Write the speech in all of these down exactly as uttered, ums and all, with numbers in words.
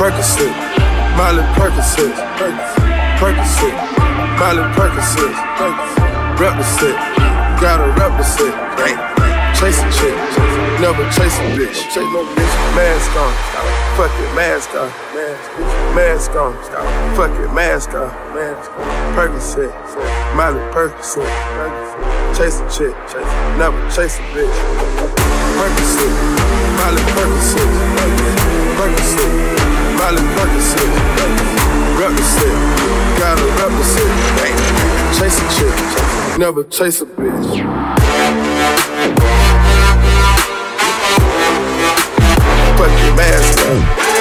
Percocet, Miley Percocet, Percocet, Miley Percocet, represent, gotta represent. Chase a chick, never chase a bitch. Chase no bitch. Mask on, fuck it, mask on, mask on, fuck it, mask on. Percocet, Miley Percocet, chase a chick, never chase a bitch. Percocet, Miley Percocet, Percocet, Miley Percocet, represent, gotta represent. Chase a chick, never chase a bitch. Put your mask on.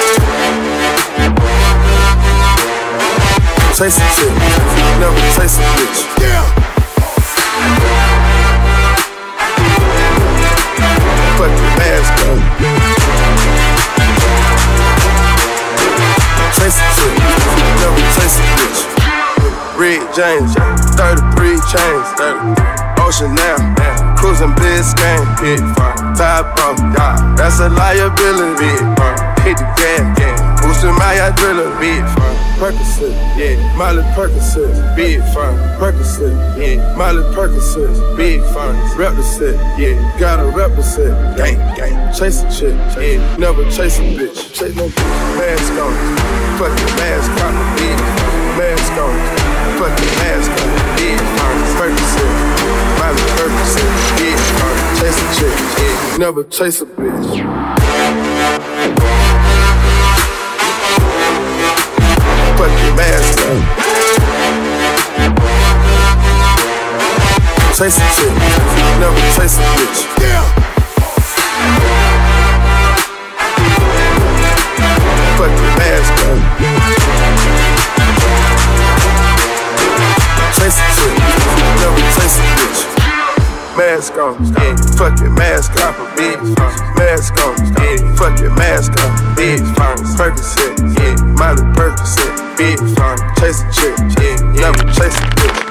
Chase a chick, never chase a bitch. Yeah. Put your mask on. Chase a chick, never chase a bitch. Red James, thirty-three chains, Ocean now, cruising Biscayne, big fun, top off, that's a liability, big fun, hit the gas, yeah, boosting my adrenaline, big fun, Percocet, yeah, Miley Percocet, big fun, Percocet, yeah, Miley Percocet, big fun, represent, yeah, gotta represent, gang, gang, chase a chick, yeah, never chase a bitch, chase no bitch, mask on, fuck your mask on, big mask on, fuck your mask on, big fun, Percocet, Miley Percocet, big fun, chase a chick, yeah, never chase a bitch. Put your mask on. Chase a chick, never chase a bitch. Yeah. Put your mask on. Chase a chick, never chase a bitch. Mask on, yeah, fuck your mask on, bitch. Mask on, yeah, fuck your mask on, bitch. Percocet, yeah, Miley Percocet, bitch. Chase a chick, yeah, never chase a bitch.